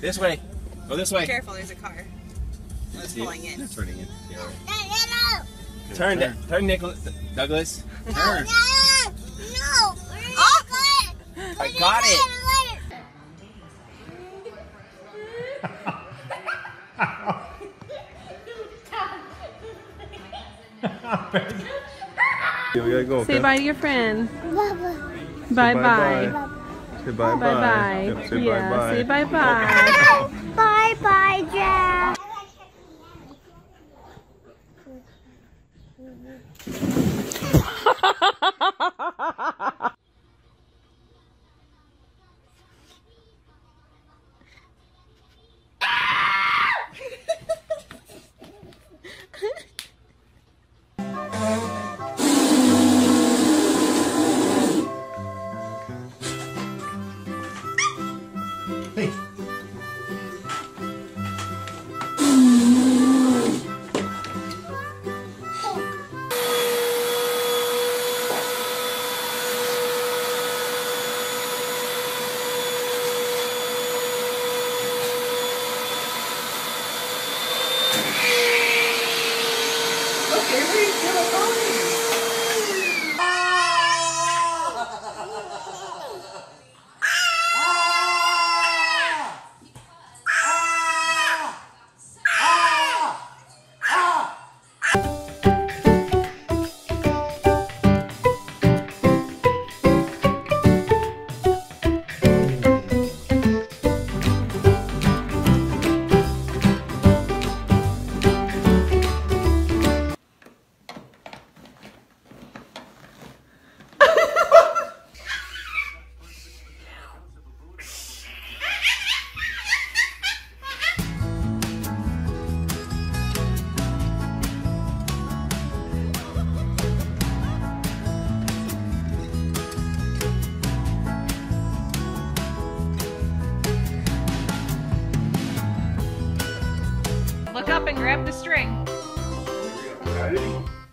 This way. Go this way. Careful, there's a car. It's pulling in. It's turning in. Yeah, right. Turn, Nicholas. Douglas. Turn. No. Oh! I got it. We gotta go. Say bye to your friend. Bye Bye bye. bye. Say bye bye. Bye bye. Yep, say Yeah, bye bye. say bye bye. Bye bye, Jack. Hey. Look up and grab the string. Ready?